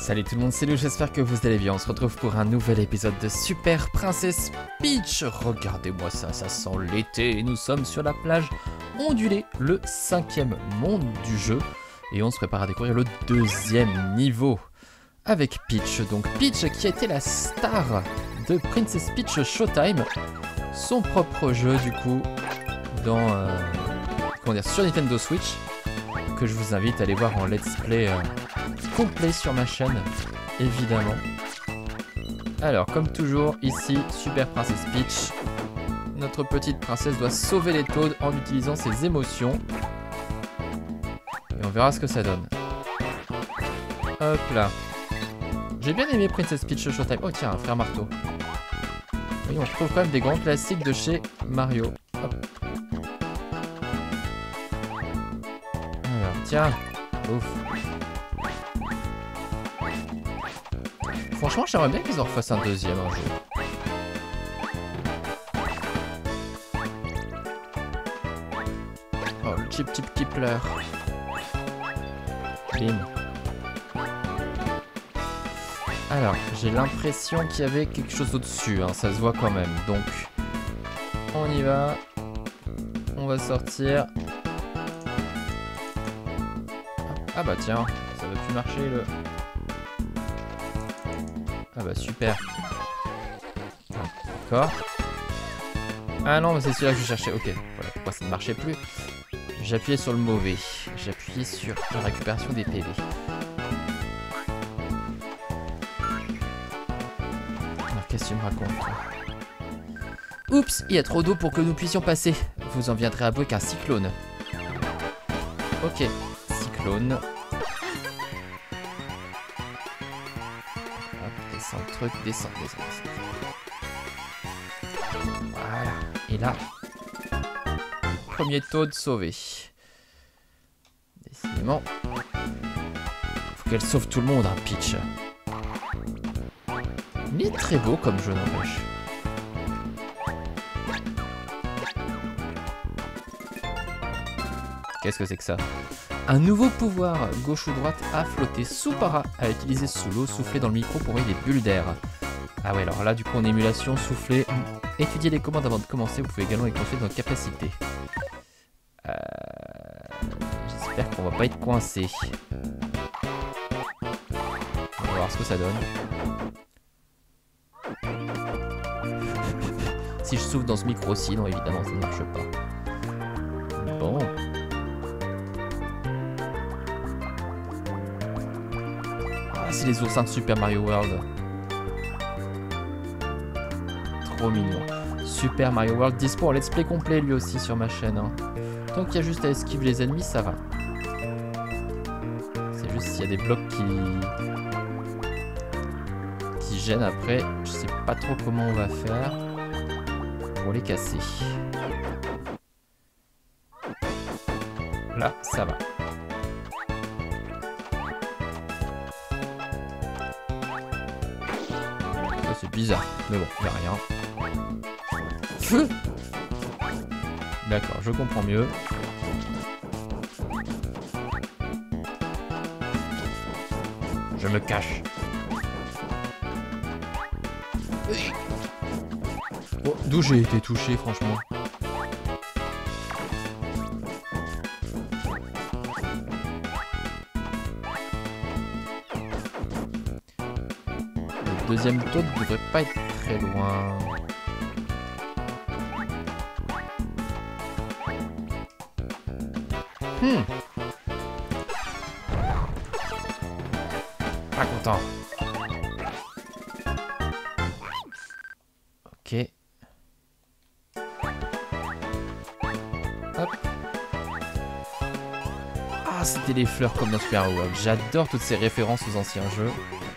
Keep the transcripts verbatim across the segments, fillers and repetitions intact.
Salut tout le monde, c'est Lou, j'espère que vous allez bien. On se retrouve pour un nouvel épisode de Super Princess Peach. Regardez-moi ça, ça sent l'été. Nous sommes sur la plage ondulée, le cinquième monde du jeu. Et on se prépare à découvrir le deuxième niveau avec Peach. Donc Peach qui a été la star de Princess Peach Showtime. Son propre jeu du coup dans, euh, comment dire, sur Nintendo Switch. Que je vous invite à aller voir en let's play euh, complet sur ma chaîne, évidemment. Alors, comme toujours, ici, Super Princess Peach. Notre petite princesse doit sauver les Toads en utilisant ses émotions. Et on verra ce que ça donne. Hop là. J'ai bien aimé Princess Peach Showtime. Oh tiens, un frère marteau. Oui, on retrouve quand même des grands classiques de chez Mario. Hop. Tiens, ouf. Franchement, j'aimerais bien qu'ils en refassent un deuxième un jour. Oh, le chip chip qui pleure. Bim. Alors, j'ai l'impression qu'il y avait quelque chose au-dessus, hein, ça se voit quand même. Donc, on y va. On va sortir. Ah bah tiens, ça va plus marcher le... Ah bah super. D'accord. Ah non mais c'est celui-là que je cherchais. Ok, voilà pourquoi ça ne marchait plus. J'appuyais sur le mauvais. J'appuyais sur la récupération des P V. Alors qu'est-ce que tu me racontes toi? Oups, il y a trop d'eau pour que nous puissions passer. Vous en viendrez à bout qu'un cyclone. Ok. Cyclone. Hop, descend le truc, descend, descend, descend. Voilà. Et là, premier Toad sauvé. Décidément. Faut qu'elle sauve tout le monde, hein, Peach. Mais très beau comme jeu, n'empêche. Qu'est-ce que c'est que ça? Un nouveau pouvoir, gauche ou droite, à flotter sous para, à utiliser sous l'eau, souffler dans le micro pour envoyer des bulles d'air. Ah ouais, alors là, du coup, en émulation, souffler, étudier les commandes avant de commencer, vous pouvez également les construire dans nos capacités. Euh... J'espère qu'on va pas être coincé. On va voir ce que ça donne. Si je souffle dans ce micro aussi, non, évidemment, ça ne marche pas. Bon. C'est les oursins de Super Mario World. Trop mignon. Super Mario World dispo en let's play complet lui aussi sur ma chaîne. Hein. Tant qu'il y a juste à esquiver les ennemis, ça va. C'est juste s'il y a des blocs qui... qui gênent après. Je sais pas trop comment on va faire pour les casser. Là, ça va. C'est bizarre, mais bon, il n'y a rien. Feu. D'accord, je comprends mieux. Je me cache. Oh, d'où j'ai été touché, franchement. Le deuxième Toad ne devrait pas être très loin. Hmm. Pas content. Ok. Hop. Ah, c'était les fleurs comme dans Super Mario World. J'adore toutes ces références aux anciens jeux.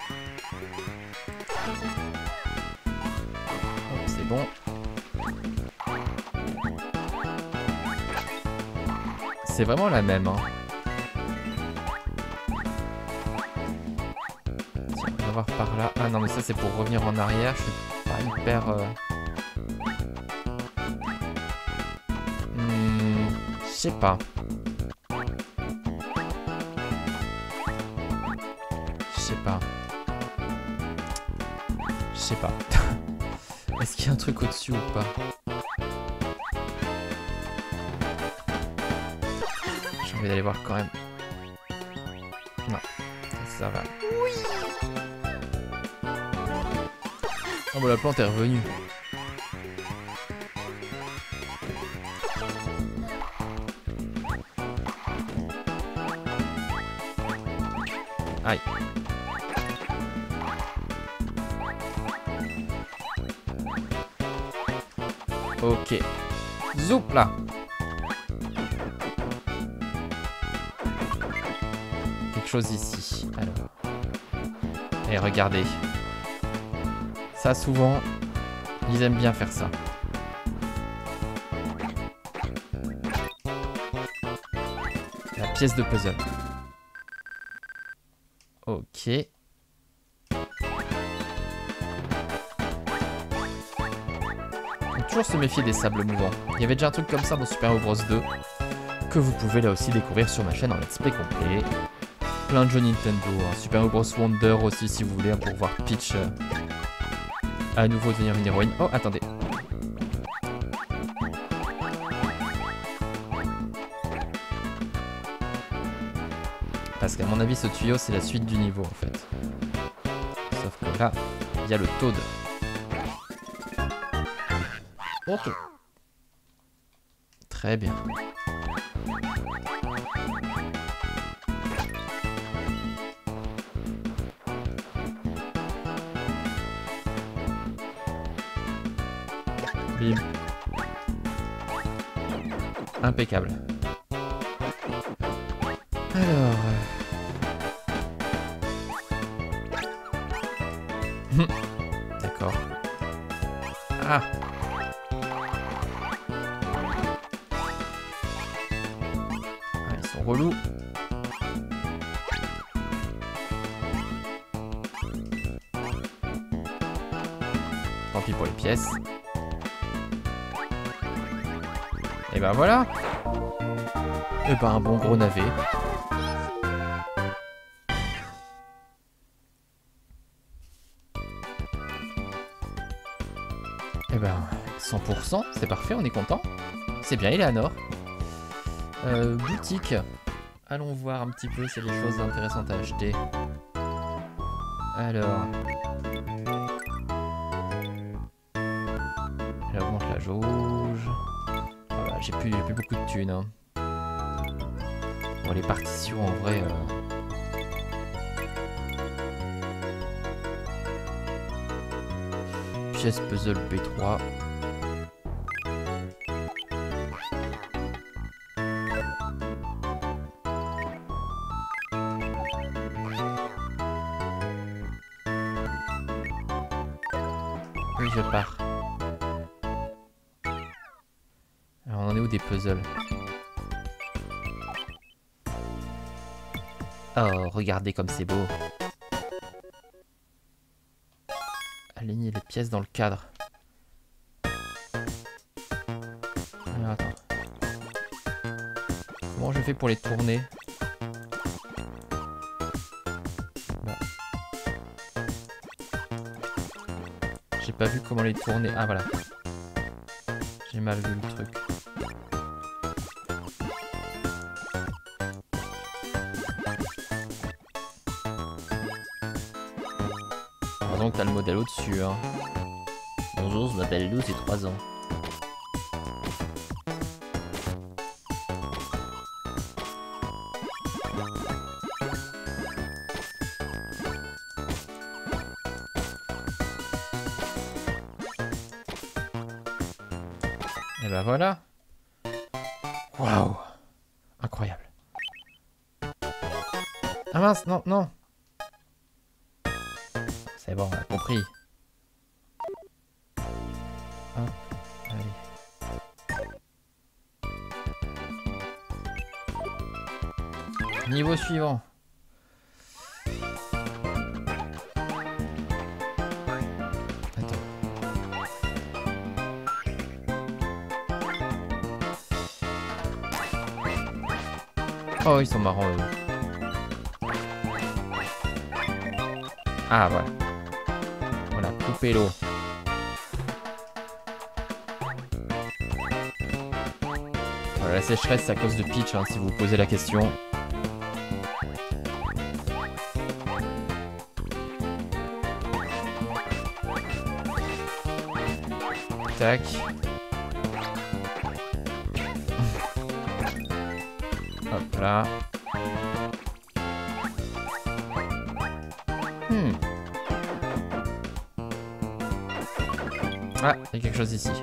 Bon. C'est vraiment la même, hein. Tiens, on va voir par là. Ah non, mais ça c'est pour revenir en arrière. Je suis pas hyper... Euh... Hmm, je sais pas. Je sais pas. sais pas. Est-ce qu'il y a un truc au-dessus ou pas? J'ai envie d'aller voir quand même. Non, ça va. Oui. Oh bah la plante est revenue. Aïe. Ok. Zoup là. Quelque chose ici. Alors. Et regardez. Ça souvent, ils aiment bien faire ça. La pièce de puzzle. Ok. Toujours se méfier des sables mouvants. Il y avait déjà un truc comme ça dans Super Mario Bros deux que vous pouvez là aussi découvrir sur ma chaîne en let's play complet. Plein de jeux Nintendo, hein. Super Mario Bros Wonder aussi si vous voulez, hein, pour voir Peach euh, à nouveau devenir une héroïne. Oh, attendez. Parce qu'à mon avis ce tuyau c'est la suite du niveau en fait. Sauf que là, il y a le Toad. Ok. Très bien. Bim. Impeccable. Alors... D'accord. Ah. Ah, ils sont relous. Tant pis pour les pièces. Et ben voilà. Et ben un bon gros navet. Et ben cent pour cent, c'est parfait, on est content. C'est bien, Eleanor. Euh, boutique. Allons voir un petit peu s'il y a des choses intéressantes à acheter. Alors. Elle augmente la jauge. Voilà, j'ai plus, plus beaucoup de thunes. Hein. Bon, les partitions en vrai. Euh... Pièce puzzle B trois. Oui, je pars. Alors, on en est où des puzzles? Oh, regardez comme c'est beau. Aligner les pièces dans le cadre. Alors, attends. Comment je fais pour les tourner? Bah. J'ai pas vu comment les tourner. Ah voilà. J'ai mal vu le truc. Donc t'as le modèle au-dessus. Hein. Bonjour, je m'appelle Lou, j'ai trois ans. Et ben voilà. Waouh. Incroyable. Ah mince, non, non. C'est bon, on a compris. Hop, allez. Niveau suivant. Attends. Oh, ils sont marrants, eux. Ah, voilà. Voilà, couper l'eau. Voilà, la sécheresse, c'est à cause de Peach, hein, si vous vous posez la question. Tac. Hop là. Hmm. Ah, il y a quelque chose ici.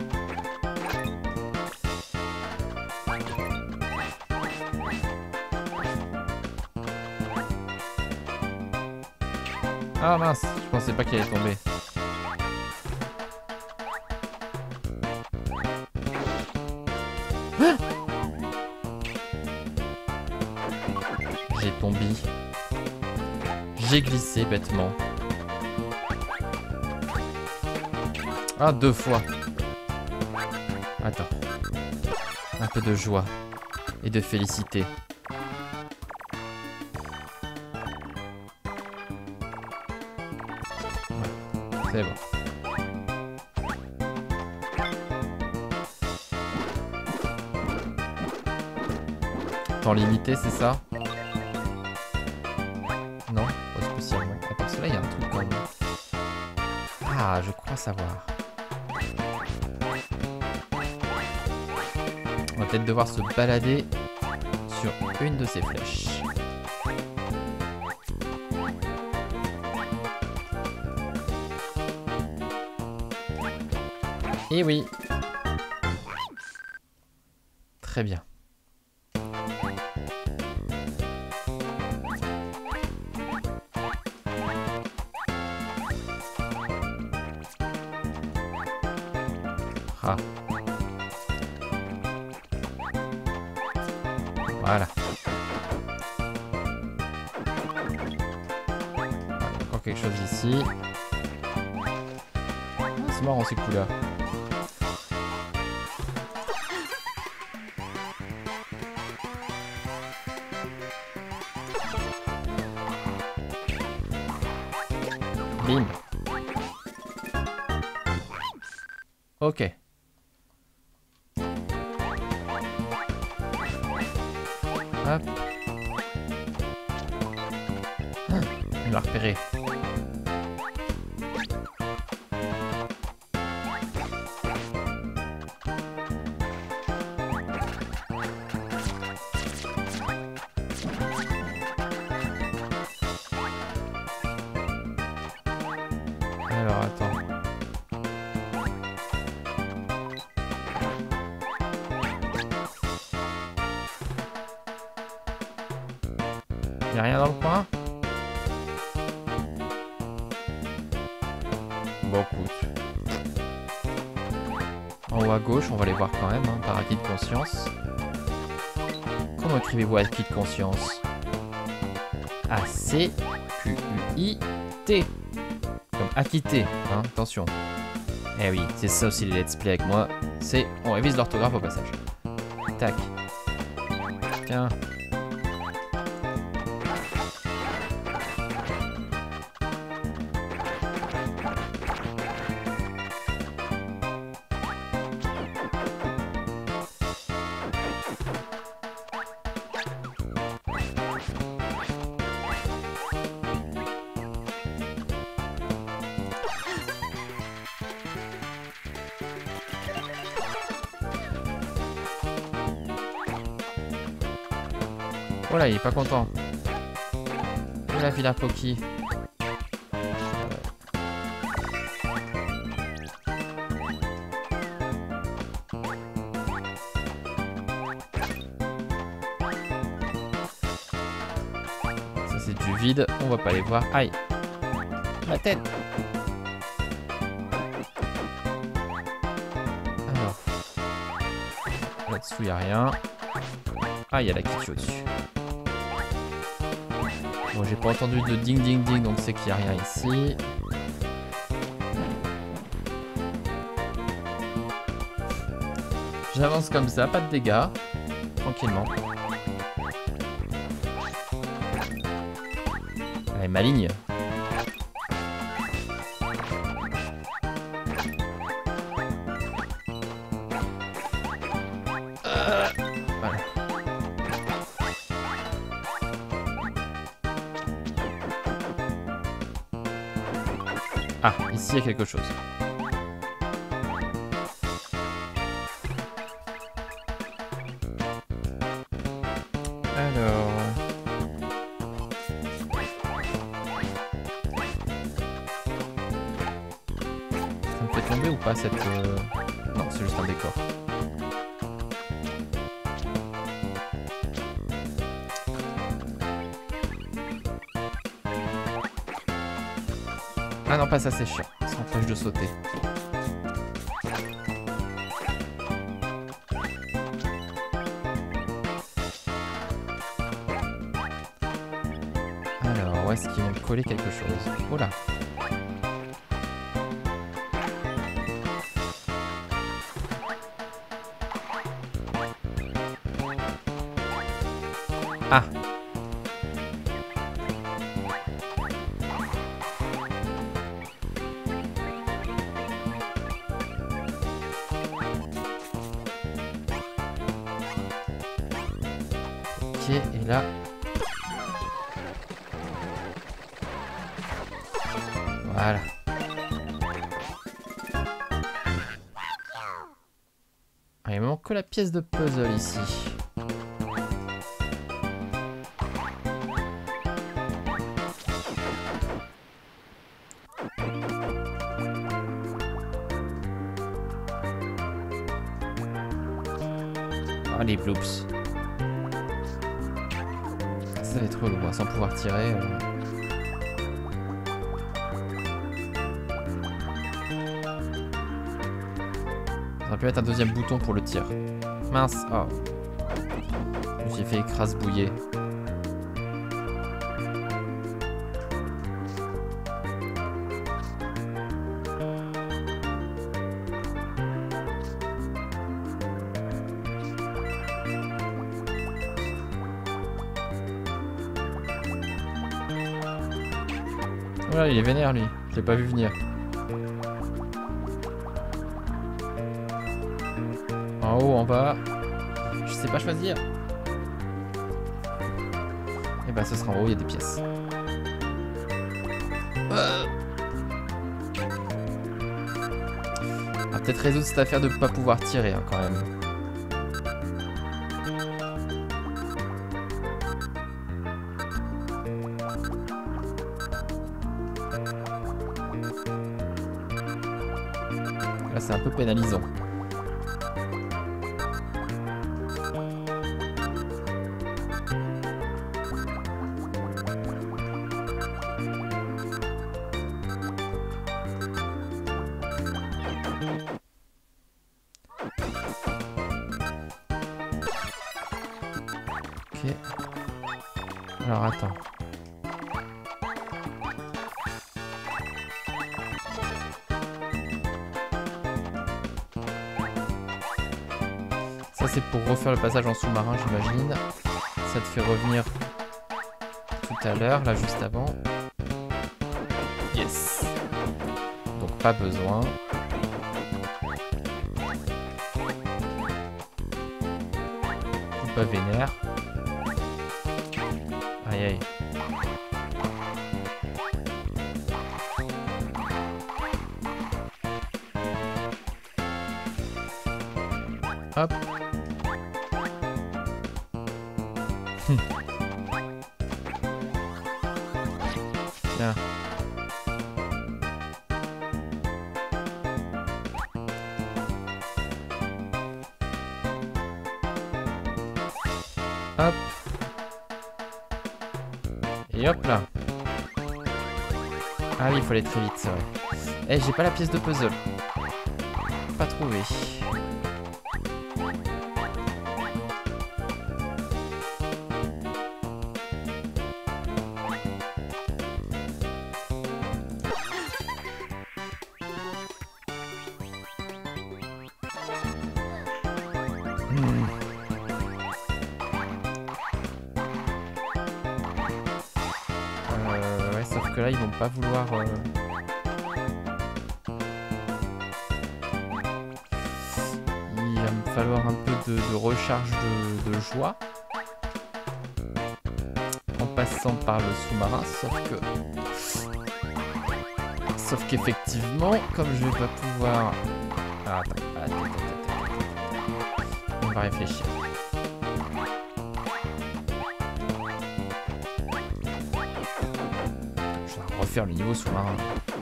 Ah mince, je pensais pas qu'il allait tomber. Ah, j'ai tombé. J'ai glissé bêtement. Ah, deux fois. Attends. Un peu de joie et de félicité. Ouais, c'est bon. Temps limité, c'est ça? Non, pas spécialement. Attends, parce que là, il y a un truc quand même. Ah, je crois savoir. On va peut-être devoir se balader sur une de ces flèches. Et oui. Très bien. Ah. Voilà. Encore quelque chose ici. Ah, c'est marrant ces couleurs. Bim. Ok. Hop. Ah, il m'a repéré. Alors, attends. Y'a rien dans le coin? Bon, écoute. En haut à gauche, on va les voir quand même, hein, par acquis de conscience. Comment écrivez-vous acquis de conscience? A C Q U I T. Comme acquitté, hein, attention. Eh oui, c'est ça aussi les let's play avec moi. C'est, on révise l'orthographe au passage. Tac. Tiens. Voilà, il est pas content. Il a Villa Poki. Ça c'est du vide, on va pas les voir. Aïe. Ma tête. Alors. Là-dessous, il n'y a rien. Ah, il y a la kitty au-dessus. Bon, j'ai pas entendu de ding ding ding, donc c'est qu'il n'y a rien ici. J'avance comme ça, pas de dégâts. Tranquillement. Elle est maligne. Ah, ici il y a quelque chose. Alors... Ça me fait tomber ou pas cette... Euh... Non, c'est juste un décor. Ah non, pas ça, c'est chiant. Ça empêche de sauter. Alors, où est-ce qu'ils vont me coller quelque chose? Oh là. Ah. Ok, et là... Voilà. Ah, il me manque que la pièce de puzzle ici. Ah, les bloops. Ça va être relou, hein, sans pouvoir tirer. Euh... Ça aurait pu être un deuxième bouton pour le tir. Mince, oh. J'ai fait écrase-bouiller. Voilà, il est vénère lui, je l'ai pas vu venir. En haut, en bas, je sais pas choisir. Et bah ce sera en haut, il y a des pièces. Euh. On va peut-être résoudre cette affaire de pas pouvoir tirer hein, quand même. Là c'est un peu pénalisant. Ok. Alors attends. Ça c'est pour refaire le passage en sous-marin j'imagine. Ça te fait revenir tout à l'heure, là juste avant. Yes. Donc pas besoin. Pas vénère. Aïe aïe. Hop. Tiens. Hop. Et hop là. Ah oui, il faut aller très vite, c'est vrai. Eh, j'ai pas la pièce de puzzle. Pas trouvé. Hmm. Sauf que là, ils vont pas vouloir... Euh... Il va me falloir un peu de, de recharge de, de joie. En passant par le sous-marin, sauf que... Sauf qu'effectivement, comme je vais pas pouvoir... Ah, attends, attends, attends, attends. On va réfléchir. Je vais refaire le niveau sous-marin.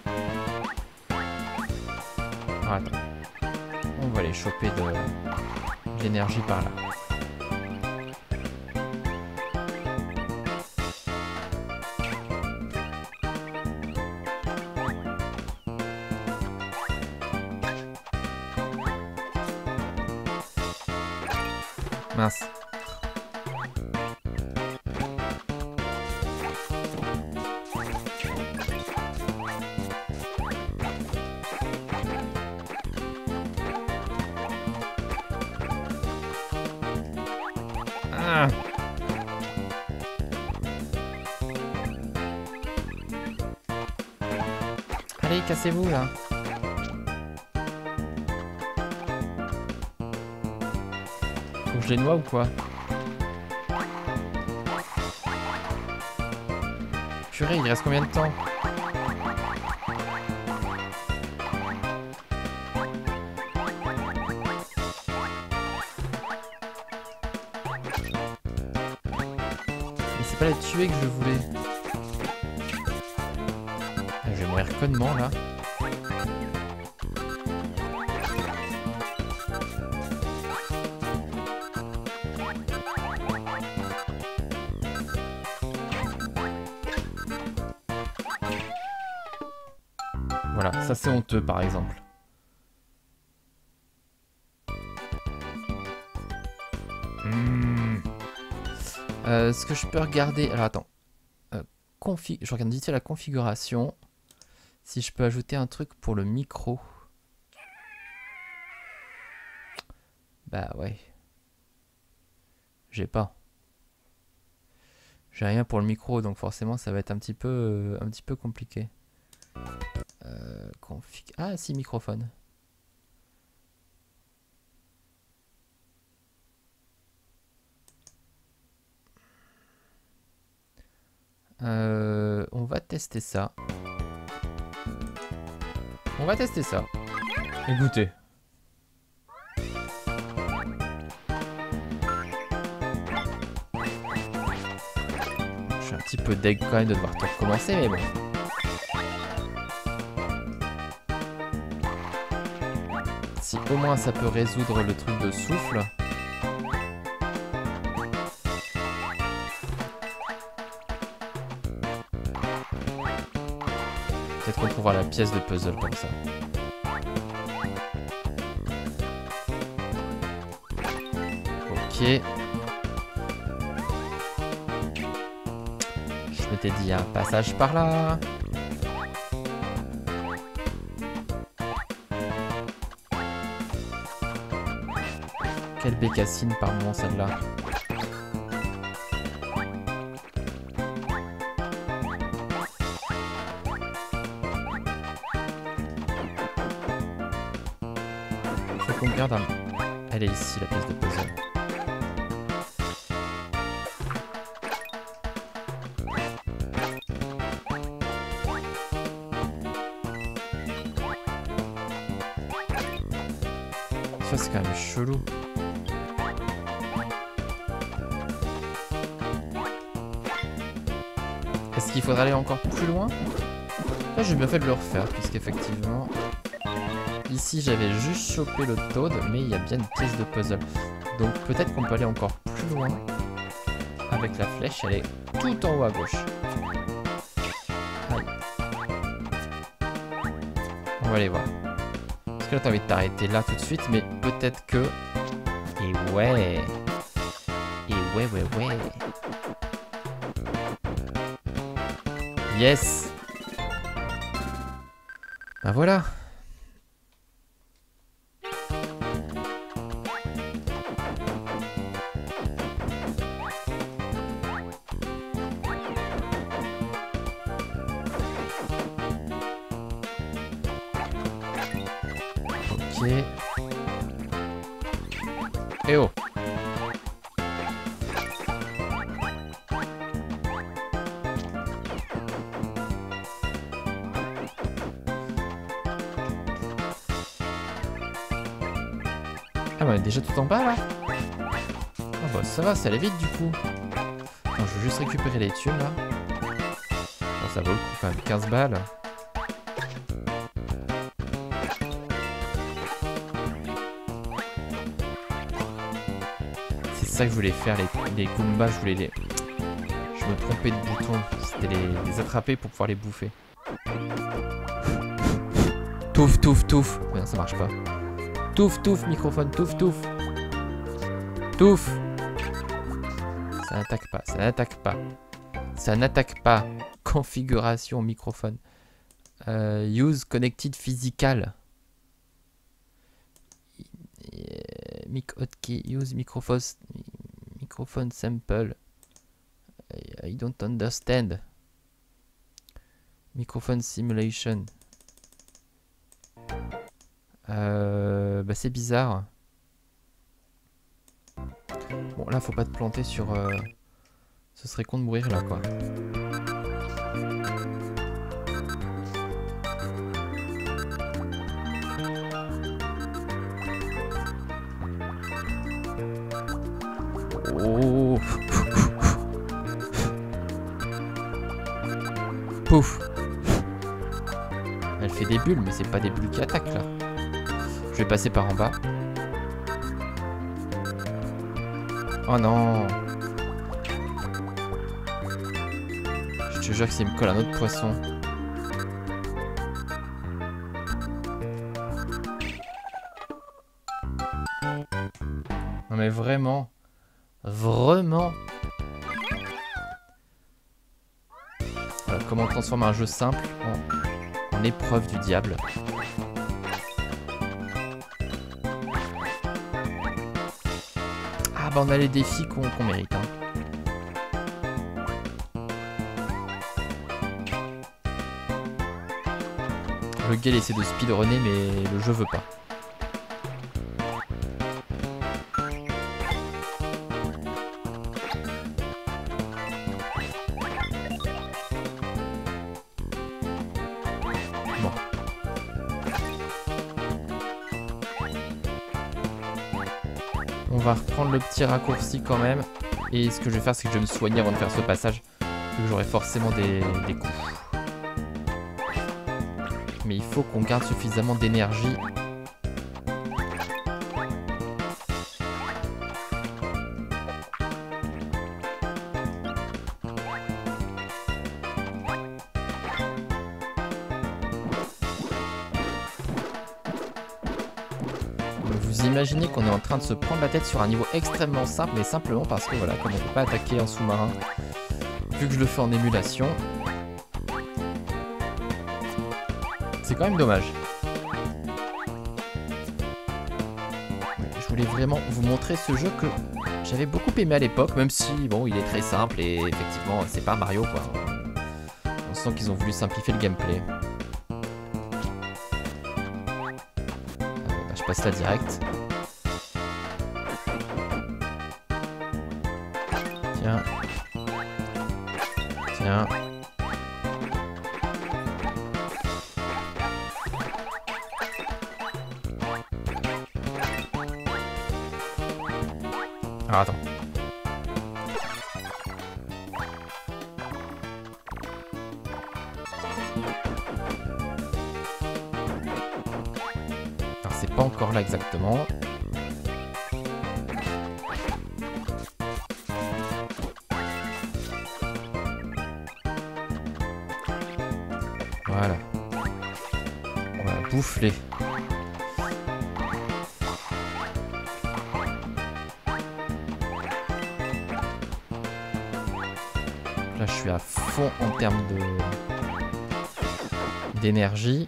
Ah, attends. On va aller choper de, de l'énergie par là. Mince. Ah. Allez, cassez-vous là. Faut que je les noie ou quoi? Purée, il reste combien de temps? Mais c'est pas les tuer que je voulais. Ah, je vais mourir connement là. Voilà, ça c'est honteux par exemple. Mmh. Euh, ce que je peux regarder... Alors attends. Euh, config... Je regarde vite fait la configuration. Si je peux ajouter un truc pour le micro. Bah ouais. J'ai pas. J'ai rien pour le micro, donc forcément ça va être un petit peu, euh, un petit peu compliqué. Euh, config... Ah si, microphone. Euh, on va tester ça. On va tester ça. Écoutez. Je suis un petit peu deg quand même de devoir tout recommencer, mais bon. Si au moins ça peut résoudre le truc de souffle. Peut-être qu'on trouvera la pièce de puzzle comme ça. Ok. Je m'étais dit un passage par là. Quelle bécassine par moment celle-là. Faut qu'on garde un... Elle est ici la pièce de puzzle. Ça c'est quand même chelou. Est-ce qu'il faudra aller encore plus loin? Là j'ai bien fait de le refaire puisqu'effectivement ici j'avais juste chopé le Toad mais il y a bien une pièce de puzzle. Donc peut-être qu'on peut aller encore plus loin. Avec la flèche, elle est tout en haut à gauche. Allez. On va aller voir. Parce que là t'as envie de t'arrêter là tout de suite mais peut-être que... Et ouais. Et ouais ouais ouais. Yes. Ben voilà. Ok. Eh oh. Ah bah déjà tout en bas là. Ah bah ça va, ça allait vite du coup. Attends, je veux juste récupérer les thunes là. Oh, ça vaut le coup quand même, quinze balles. C'est ça que je voulais faire, les, les Goombas, je voulais les... Je me trompais de bouton, c'était les, les attraper pour pouvoir les bouffer. Touf, touf, touf. Mais non, ça marche pas. Touf, touf, microphone, touf, touf. Touf. Ça n'attaque pas, ça n'attaque pas. Ça n'attaque pas. Configuration microphone. Euh, use connected physical. Mic hotkey, use microphone, microphone sample. I, I don't understand. Microphone simulation. Euh, bah c'est bizarre. Bon là faut pas te planter sur... Euh... Ce serait con de mourir là quoi. Oh. Pouf. Elle fait des bulles mais c'est pas des bulles qui attaquent là. Je vais passer par en bas. Oh non. Je te jure que s'il me colle un autre poisson. Non mais vraiment. Vraiment. Voilà, comment transformer un jeu simple en, en épreuve du diable. Ah bah on a les défis qu'on qu'on mérite hein. Le gars il essaie de speedrunner mais le jeu veut pas. Bon. On va reprendre le petit raccourci quand même. Et ce que je vais faire c'est que je vais me soigner avant de faire ce passage. Vu que j'aurai forcément des, des coups. Mais il faut qu'on garde suffisamment d'énergie. Vous imaginez qu'on est en train de se prendre la tête sur un niveau extrêmement simple, mais simplement parce que voilà, comme on ne peut pas attaquer en sous-marin, vu que je le fais en émulation, c'est quand même dommage. Je voulais vraiment vous montrer ce jeu que j'avais beaucoup aimé à l'époque, même si bon, il est très simple et effectivement, c'est pas Mario quoi. On sent qu'ils ont voulu simplifier le gameplay. Euh, bah, je passe là direct. Tiens. Tiens. Alors attends. Alors c'est pas encore là exactement. Voilà. On va bouffer. Là, je suis à fond en termes de d'énergie.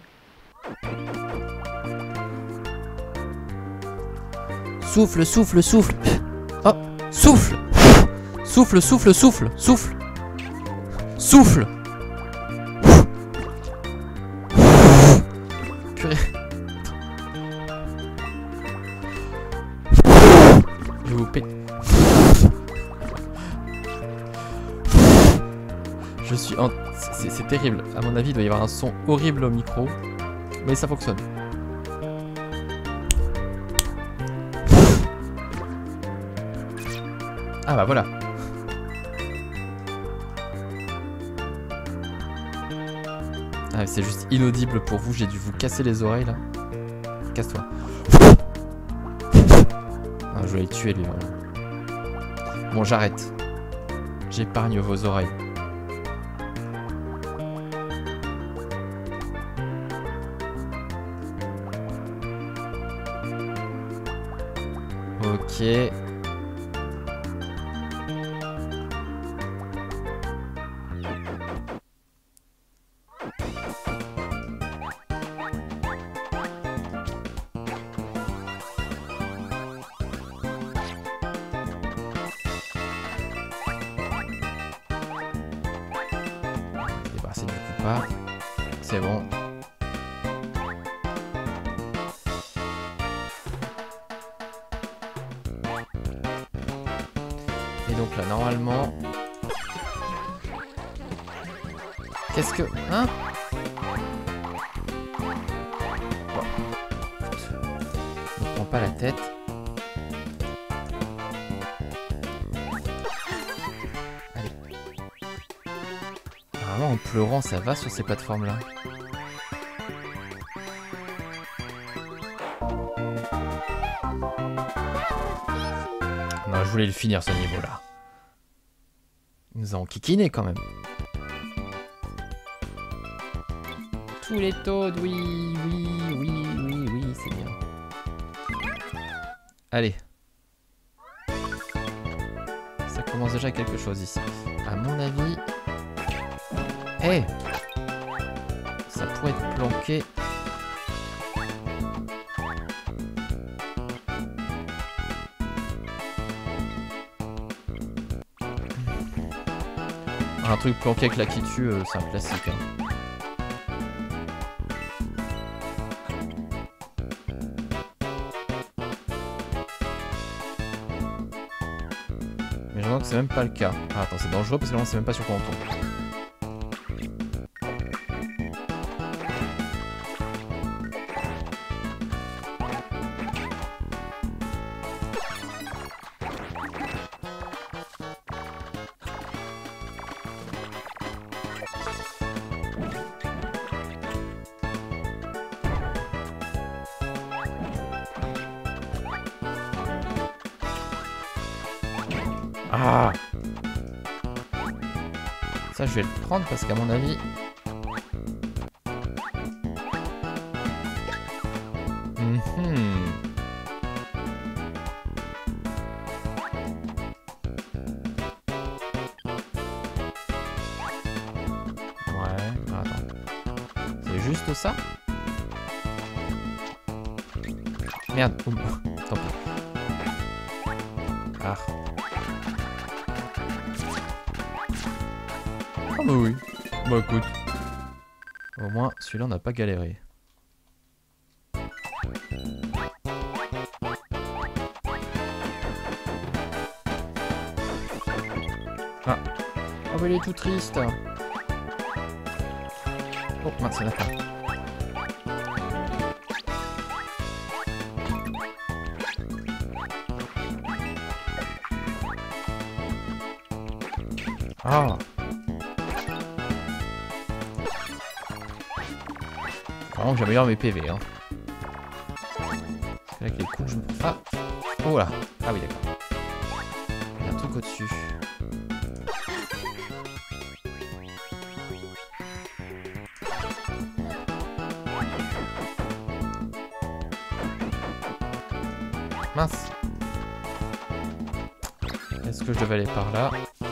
Souffle, souffle, souffle. Oh, souffle. Souffle, souffle, souffle, souffle. Souffle. Purée. Je vais vous péter. Je suis en... C'est terrible. À mon avis, il doit y avoir un son horrible au micro. Mais ça fonctionne. Ah bah voilà. Ah, c'est juste inaudible pour vous, j'ai dû vous casser les oreilles là. Casse-toi. Ah, je vais le tuer lui. Voilà. Bon, j'arrête. J'épargne vos oreilles. Ok. Débarrasser du coup pas. C'est bon. Et donc là, normalement... Qu'est-ce que... Hein? Bon. Écoute. Ne prends pas la tête. Allez. Normalement, en pleurant, ça va sur ces plateformes-là. Non, je voulais le finir, ce niveau-là. Ils nous ont kikiné, quand même. Tous les taux, oui, oui, oui, oui, oui, c'est bien. Allez. Ça commence déjà quelque chose ici. À mon avis... Eh hey, ça pourrait être planqué. Un truc planqué avec la qui tue, euh, c'est un classique. Hein. Mais je vois que c'est même pas le cas. Ah, attends, c'est dangereux parce que là on sait même pas sur quoi on tombe. Ah! Ça, je vais le prendre parce qu'à mon avis... Mm-hmm. Ouais, attends. C'est juste ça? Merde. Ouh. Tant pis. Ah. Ah bah oui. Bah écoute. Au moins, celui-là, on n'a pas galéré. Ah. Oh bah il est tout triste. Oh mince, c'est la fin. Ah. Vraiment que j'améliore mes P V, hein. Avec les coups, je me... Ah. Oh là. Ah oui, d'accord. Il y a un truc au-dessus. Mince. Est-ce que je devais aller par là?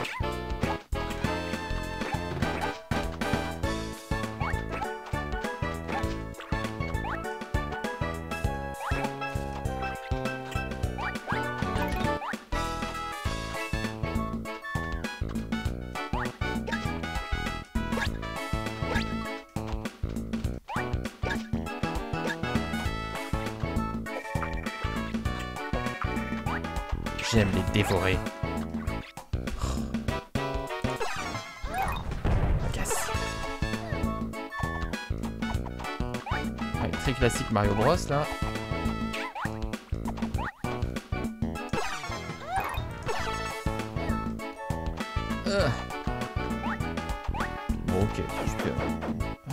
J'aime les dévorer. Casse. Ouais, très classique Mario Bros là.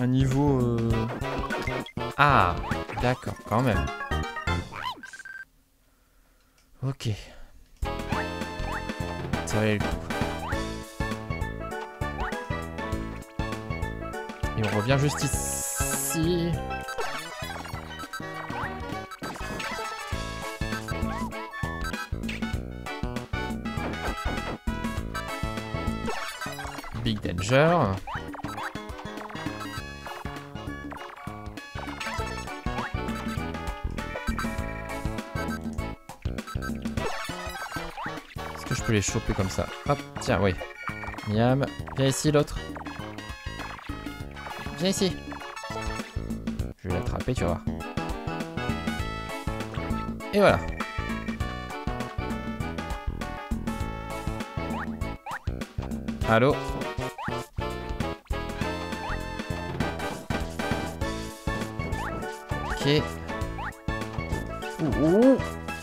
un niveau... Euh... Ah, d'accord, quand même. Ok. Ça valait le coup. Et on revient juste ici. Big Danger. Est-ce que je peux les choper comme ça? Hop, tiens, oui. Miam. Viens ici, l'autre. Viens ici. Je vais l'attraper, tu vas voir. Et voilà. Allô? Ok. Ouh, ouh.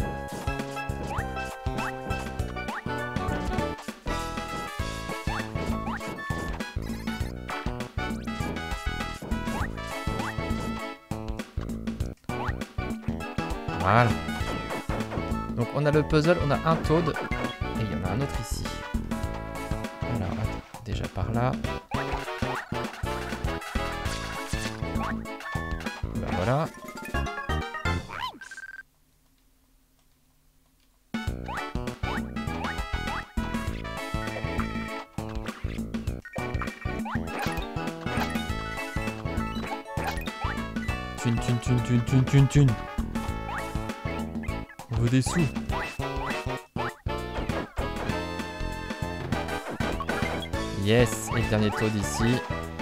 Voilà. Donc on a le puzzle, on a un Toad. Et il y en a un autre ici. Alors, attends, déjà par là. Ben voilà. Thune, thune, thune, thune, thune, thune, thune. On veut des sous. Yes, et le dernier Toad ici.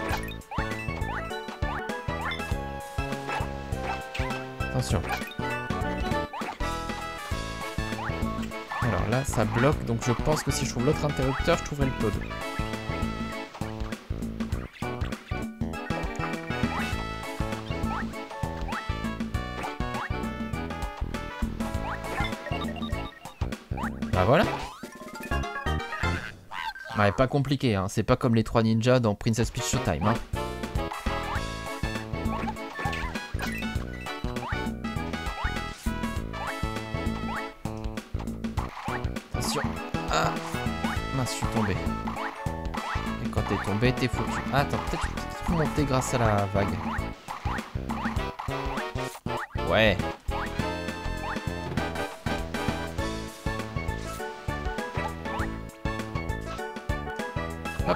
Attention. Alors là, ça bloque, donc je pense que si je trouve l'autre interrupteur, je trouverai le Toad. Bah voilà. Ouais, pas compliqué, hein. C'est pas comme les trois ninjas dans Princess Peach Showtime, hein. Attention. Ah. Mince, je suis tombé. Et quand t'es tombé, t'es foutu. Ah, attends, peut-être que tu peux monter grâce à la vague. Ouais. Hop.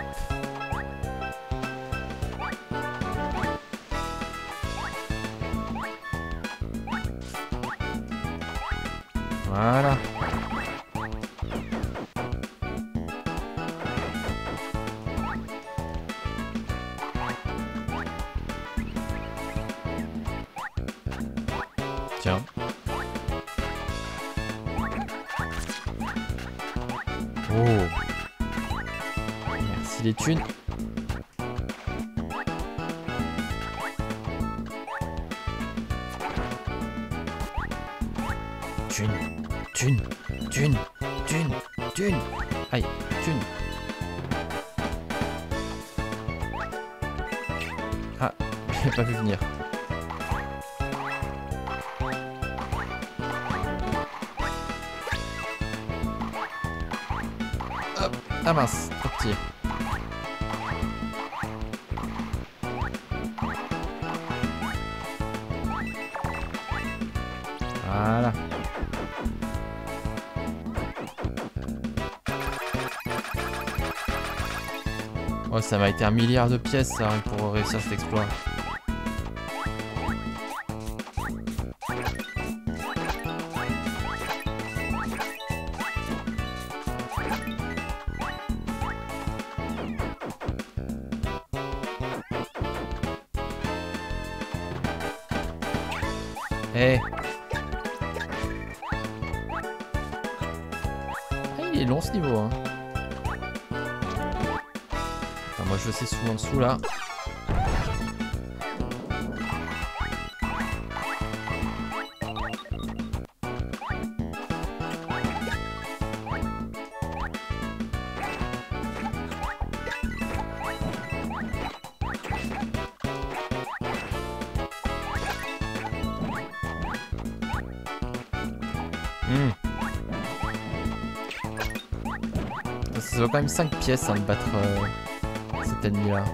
Voilà. Tiens. Oh. Merci les thunes. Thune, thune, thune, thune, thune. Aïe, thune. Ah, je l'ai pas vu venir. Hop. Ah mince, trop petit. Voilà. Oh, ça m'a été un milliard de pièces ça pour réussir cet exploit. Eh. Ah, il est long ce niveau, hein. Enfin, moi je le sais sous en dessous là. ça vaut quand même cinq pièces hein, de battre euh, cet ennemi-là.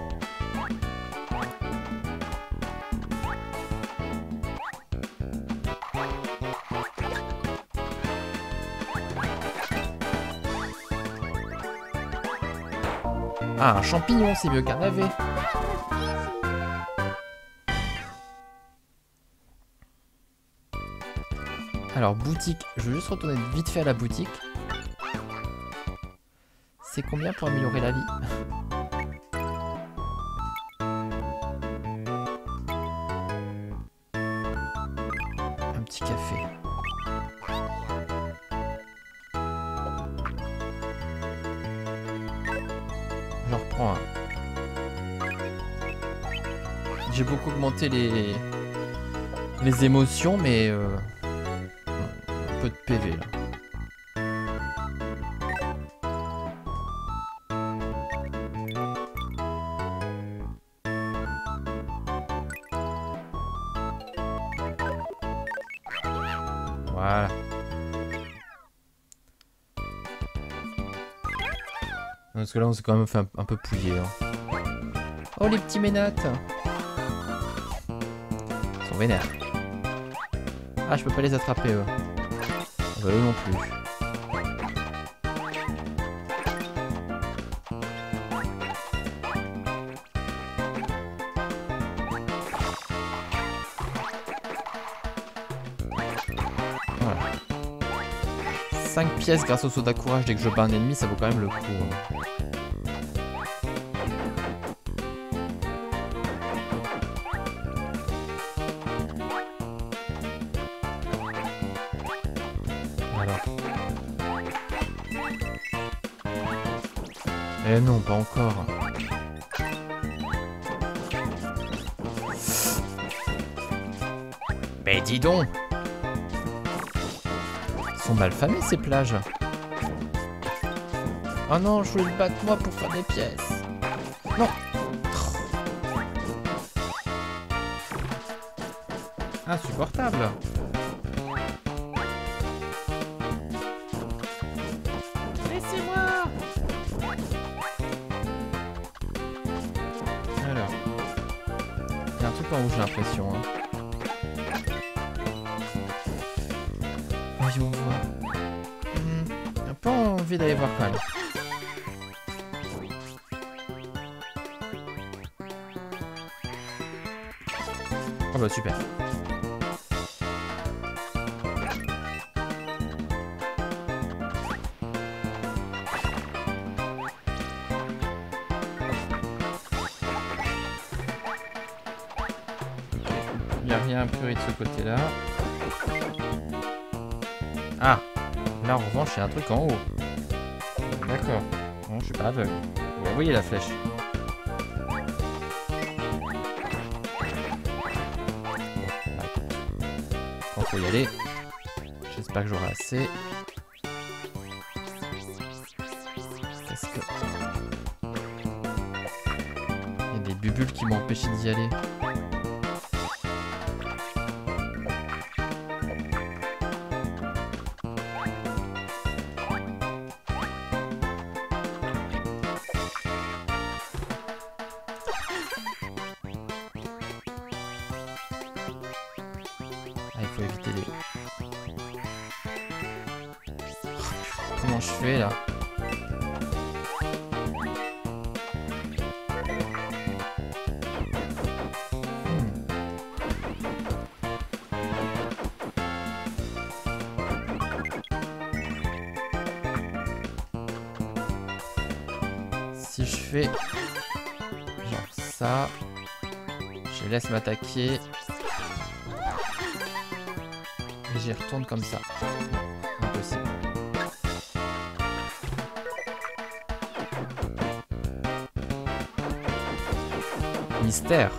Ah, un champignon, c'est mieux qu'un navet. Alors, boutique. Je veux juste retourner vite fait à la boutique. C'est combien pour améliorer la vie? Un petit café. J'en reprends un. J'ai beaucoup augmenté les les émotions, mais euh, un peu de P V là. Voilà. Parce que là on s'est quand même fait un, un peu pouiller. Hein. Oh les petits ménates. Ils sont vénères. Ah je peux pas les attraper eux. Ah, bah, eux non plus. Voilà. cinq pièces grâce au soda courage dès que je bats un ennemi, ça vaut quand même le coup. Hein. Eh non, pas encore. Mais dis donc! Ils sont mal famés ces plages. Oh non, je voulais le battre moi pour faire des pièces. Non! Insupportable! Laissez-moi! Alors. Il y a un truc en haut, j'ai l'impression. Hein. Voyons voir. Hmm, j'ai pas envie d'aller voir quand même. Oh bah super. Il n'y a rien à purée de ce côté-là. Ah, là en revanche, il y a un truc en haut. D'accord. Bon, je suis pas aveugle. Vous voyez la flèche. Bon, faut y aller. J'espère que j'aurai assez. Qu'est-ce que... Il y a des bubules qui m'ont empêché d'y aller. Ah, il faut éviter les... Comment je fais là? hmm. Si je fais genre ça, je les laisse m'attaquer. Et j'y retourne comme ça. Non, impossible. Mystère.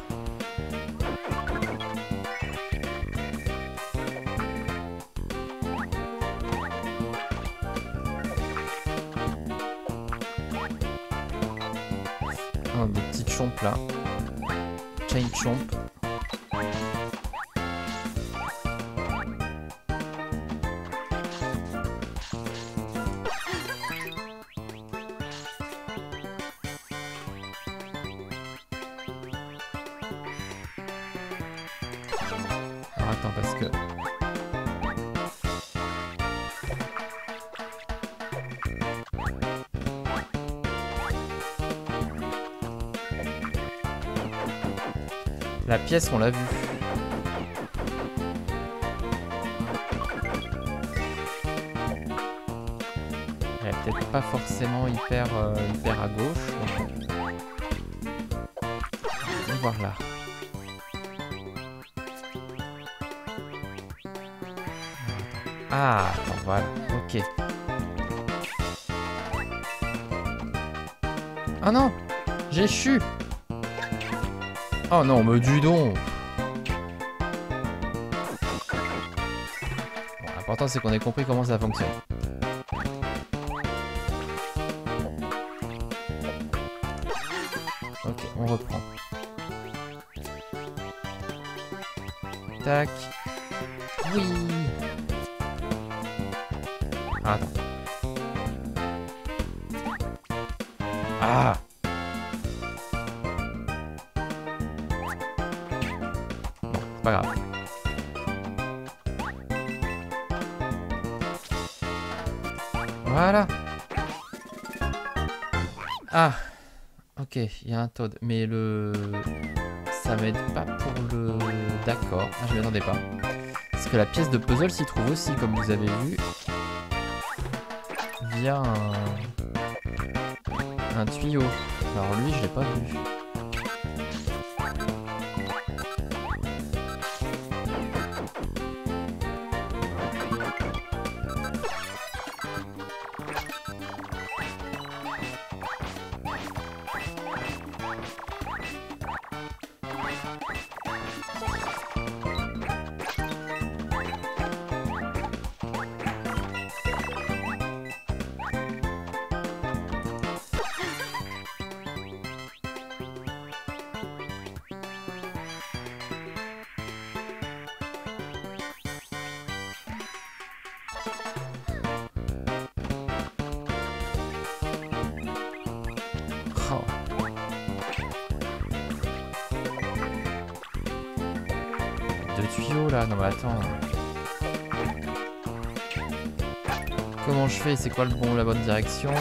Oh, des petites chompes là. Chain chomp. attends, parce que... La pièce, on l'a vue. Elle est peut-être pas forcément hyper, euh, hyper à gauche. On va voir là. Ah, attends, voilà, ok. Ah non, j'ai chu. Oh non, me dis donc. Bon, l'important c'est qu'on ait compris comment ça fonctionne. Ok, on reprend. Tac. Oui. Ah, attends. Ah. Bon, c'est pas grave. Voilà. Ah. Ok, il y a un Toad. Mais le... Ça m'aide pas pour le... D'accord. Ah, je m'y attendais pas. Parce que la pièce de puzzle s'y trouve aussi, comme vous avez vu. Via un... un tuyau. Alors lui, je l'ai pas vu. Oh. Deux tuyaux là, non mais attends. Comment je fais? C'est quoi le bon, la bonne direction?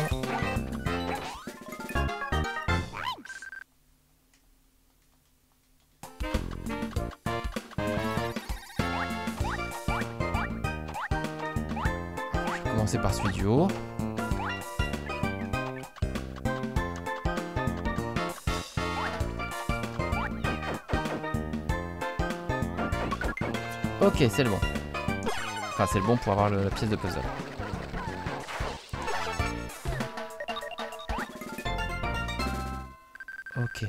Je vais commencer par celui du haut. Ok, c'est le bon. Enfin, c'est le bon pour avoir le, la pièce de puzzle. Ok.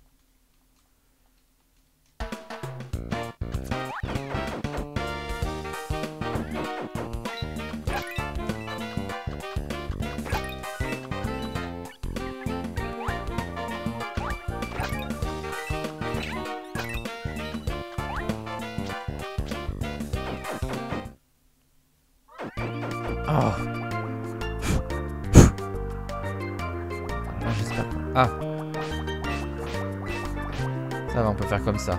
Oh. Là, j'espère. Ah. Ça va, on peut faire comme ça.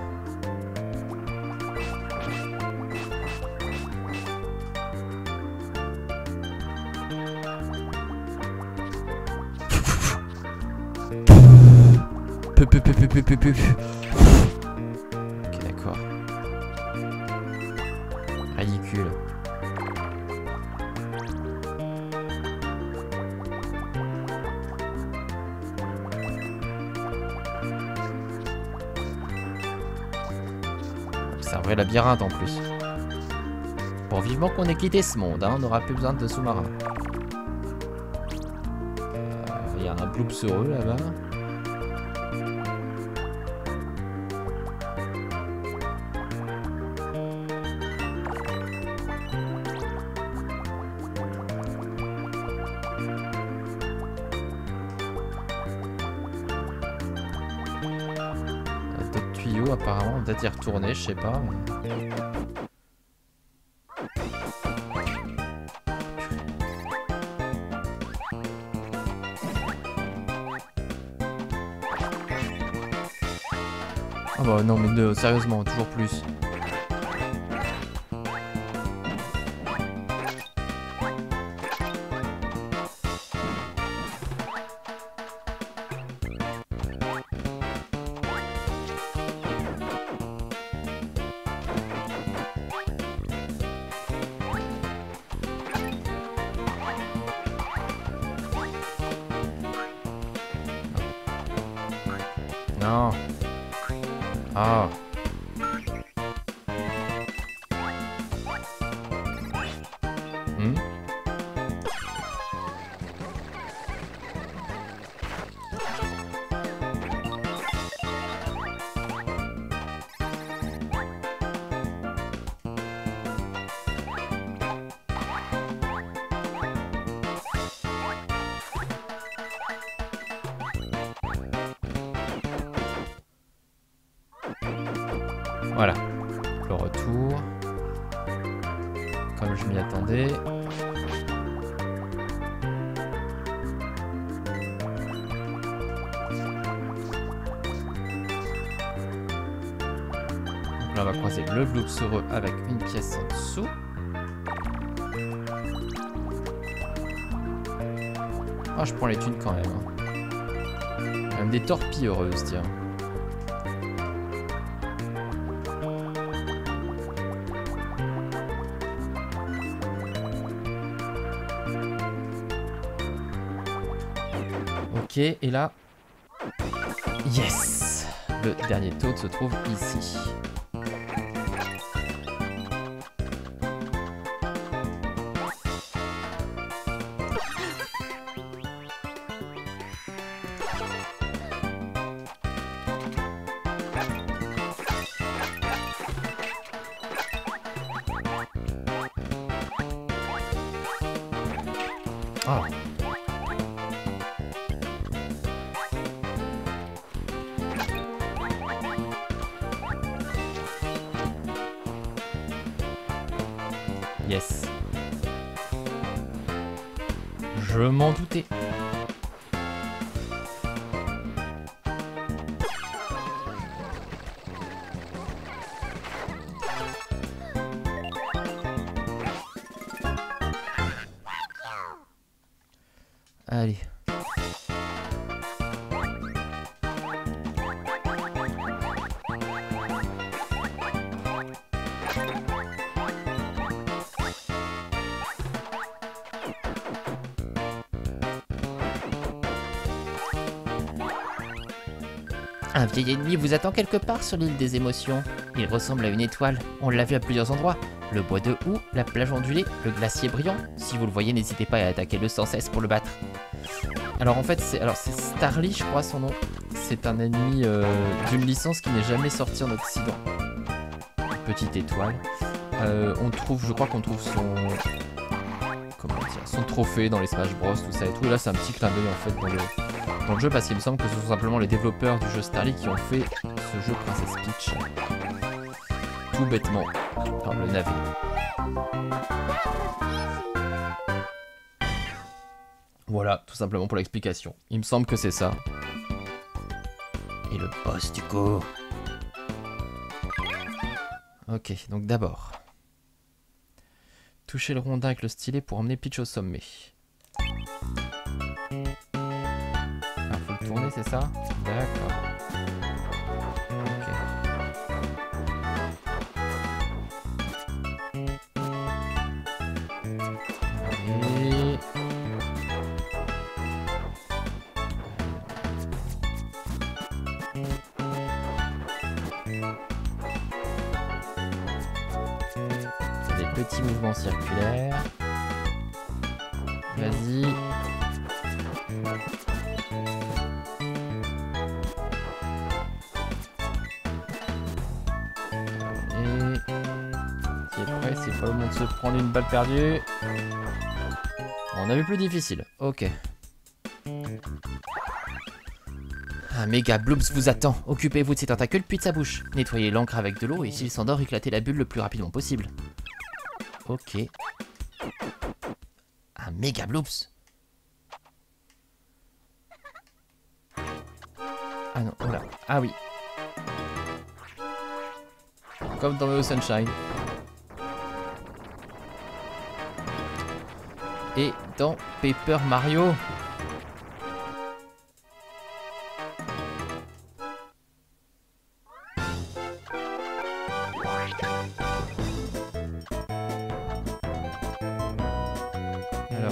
Peu, peu, peu, peu, peu, peu, peu. Ok, d'accord. Ridicule. C'est un vrai labyrinthe en plus. Bon, vivement qu'on ait quitté ce monde, hein, on n'aura plus besoin de sous-marins. Il euh, y a un bloops heureux là-bas. D'autres tuyaux apparemment, on va peut-être y retourner, je sais pas. Mais... Ah bah non mais ne, sérieusement, toujours plus. Non. Ah. Hmm. Voilà, le retour, comme je m'y attendais. Donc là, on va croiser le Bloops heureux avec une pièce en dessous. Ah, je prends les thunes quand même. Hein. Même des torpilles heureuses, tiens. Ok, et là... Yes! Le dernier toad se trouve ici. Ah! Yes. Je m'en doutais. Allez. Un vieil ennemi vous attend quelque part sur l'île des émotions. Il ressemble à une étoile, on l'a vu à plusieurs endroits. Le bois de houx, la plage ondulée, le glacier brillant. Si vous le voyez, n'hésitez pas à attaquer-le sans cesse pour le battre. Alors en fait, c'est alors c'est Starly, je crois son nom. C'est un ennemi euh, d'une licence qui n'est jamais sortie en Occident. Une petite étoile. Euh, on trouve, je crois qu'on trouve son... Comment dire, son trophée dans les Smash Bros, tout ça et tout. Et là, c'est un petit clin d'œil en fait dans le... dans le jeu parce qu'il me semble que ce sont simplement les développeurs du jeu Starly qui ont fait ce jeu Princess Peach tout bêtement par le navet. Voilà, tout simplement pour l'explication. Il me semble que c'est ça. Et le boss du coup. Ok, donc d'abord. Toucher le rondin avec le stylet pour emmener Peach au sommet. Ah, faut le tourner, c'est ça? D'accord. Ok. Allez. Des petits mouvements circulaires. Vas-y. C'est pas le moment de se prendre une balle perdue. On a vu plus difficile. Ok. Un méga Bloops vous attend. Occupez-vous de ses tentacules puis de sa bouche. Nettoyez l'encre avec de l'eau et s'il s'endort, éclatez la bulle le plus rapidement possible. Ok. Un méga Bloops. Ah non, oh là. Ah oui. Comme dans le Sunshine. Et dans Paper Mario. Alors.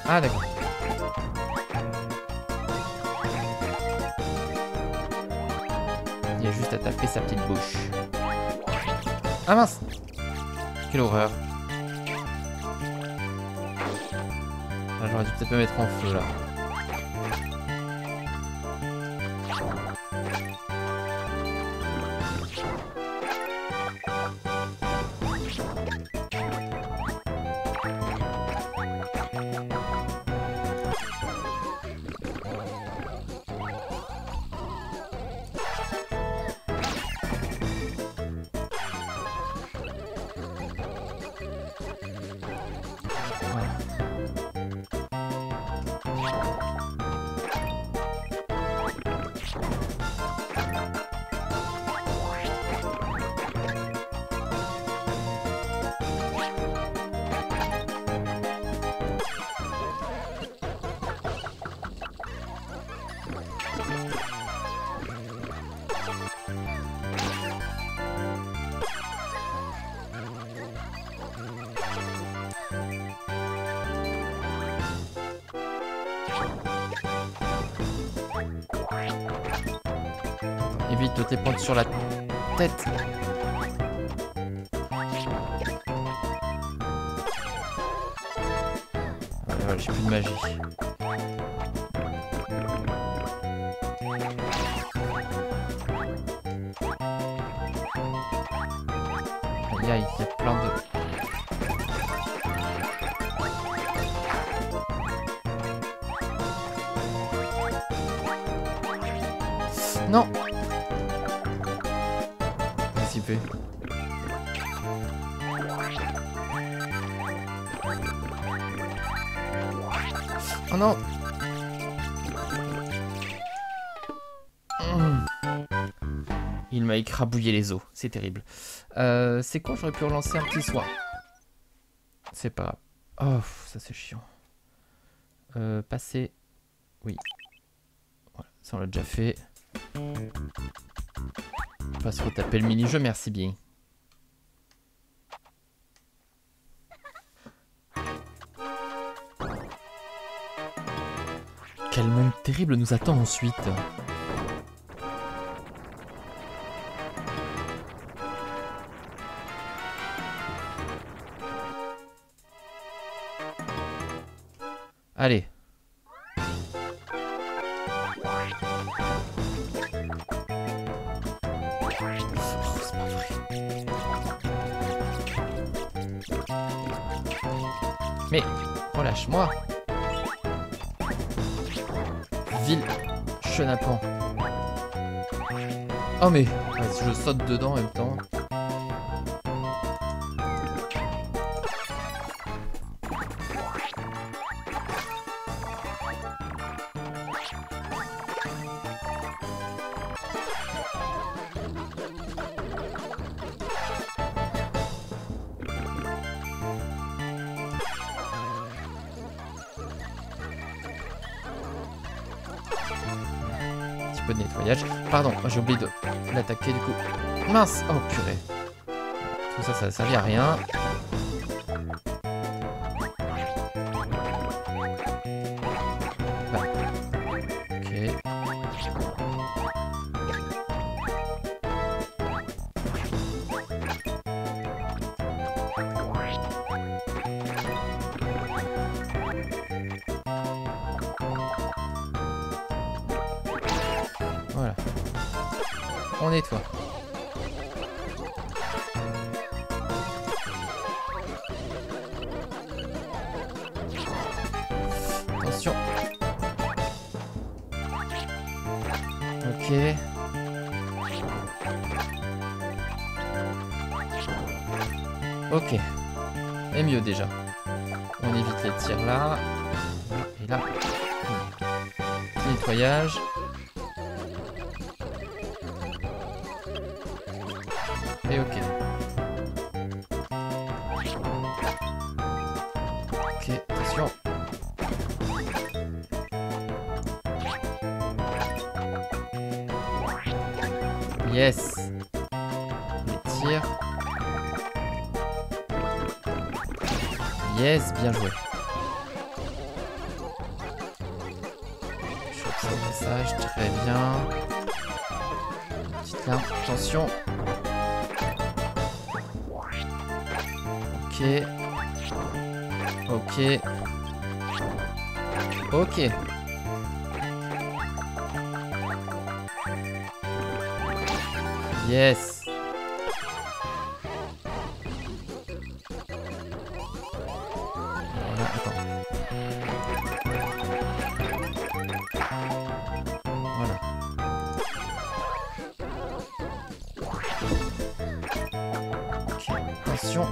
Ah d'accord. Il y a juste à taper sa petite bouche. Ah mince! Quelle horreur. Ah, j'aurais dû peut-être me mettre en feu là. Évite de te les prendre sur la tête. Voilà, voilà, j'ai plus de magie. Aïe aïe, il y a plein de... Non. Qu'est-ce qu'il fait? Oh non. Mmh. Il m'a écrabouillé les os, c'est terrible. Euh, c'est con, j'aurais pu relancer un petit soin. C'est pas grave. Oh, ça c'est chiant. Euh, passer... Oui. Voilà, ça on l'a déjà fait. Pas se retaper le mini-jeu, merci bien. Quel monde terrible nous attend ensuite. Allez. Mais, relâche-moi. Ville chenapan. Oh mais, si je saute dedans en même temps. De nettoyage. Pardon, j'ai oublié de l'attaquer du coup. Mince! Oh purée. Tout ça, ça ne servi à rien. Bah. Ok. Voilà. On nettoie. Attention. Ok. Ok. Et mieux déjà. On évite les tirs là. Et là. Petit nettoyage. Et ok. Ok, attention. Yes. Les tirs. Yes, bien joué. C'est un passage, très bien. Petite larme, attention. Ok. Ok. Ok. Yes. Voilà, attends. Voilà. Ok, attention.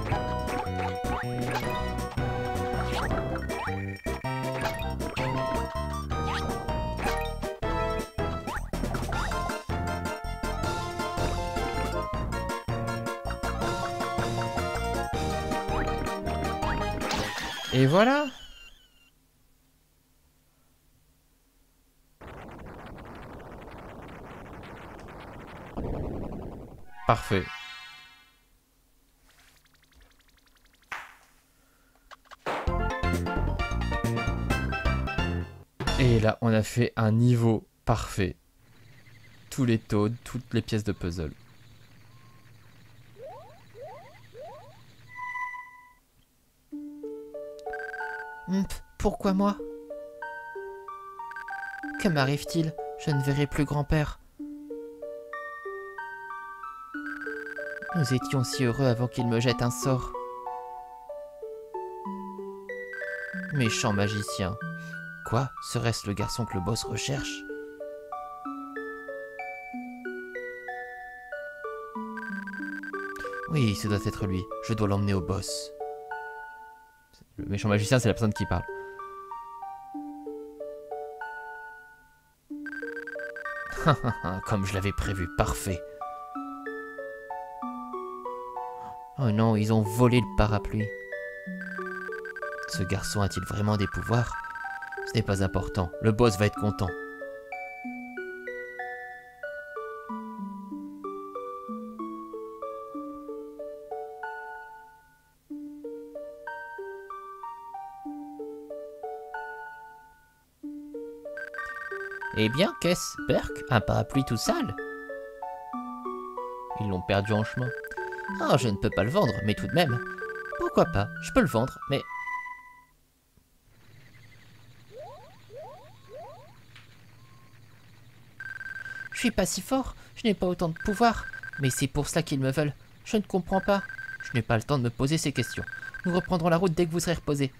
Et voilà. Parfait. Et là, on a fait un niveau parfait. Tous les Toads, toutes les pièces de puzzle. Pourquoi moi? Que m'arrive-t-il? Je ne verrai plus grand-père. Nous étions si heureux avant qu'il me jette un sort. Méchant magicien. Quoi? Serait-ce le garçon que le boss recherche? Oui, ce doit être lui. Je dois l'emmener au boss. Le méchant magicien, c'est la personne qui parle. Comme je l'avais prévu, parfait. Oh non, ils ont volé le parapluie. Ce garçon a-t-il vraiment des pouvoirs? Ce n'est pas important, le boss va être content. Eh bien, qu'est-ce, Berk? Un parapluie tout sale? Ils l'ont perdu en chemin. Ah, oh, je ne peux pas le vendre, mais tout de même. Pourquoi pas? Je peux le vendre, mais... Je suis pas si fort, je n'ai pas autant de pouvoir. Mais c'est pour cela qu'ils me veulent. Je ne comprends pas. Je n'ai pas le temps de me poser ces questions. Nous reprendrons la route dès que vous serez reposés.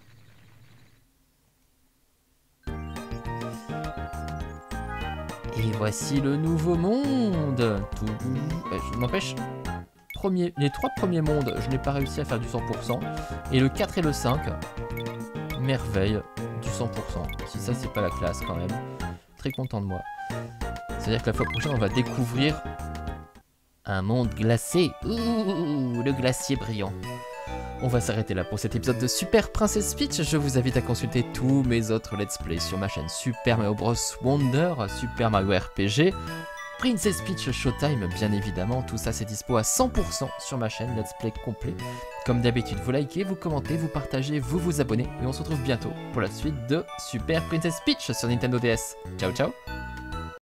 Et voici le nouveau monde. Tout... Je m'empêche. Premier... Les trois premiers mondes, je n'ai pas réussi à faire du cent pour cent. Et le quatre et le cinq, merveille, du cent pour cent. Si ça, c'est pas la classe quand même. Très content de moi. C'est-à-dire que la fois prochaine, on va découvrir un monde glacé. Ouh, le glacier brillant. On va s'arrêter là pour cet épisode de Super Princess Peach. Je vous invite à consulter tous mes autres let's play sur ma chaîne Super Mario Bros Wonder, Super Mario R P G, Princess Peach Showtime bien évidemment. Tout ça c'est dispo à cent pour cent sur ma chaîne let's play complet. Comme d'habitude, vous likez, vous commentez, vous partagez, vous vous abonnez. Et on se retrouve bientôt pour la suite de Super Princess Peach sur Nintendo D S. Ciao ciao.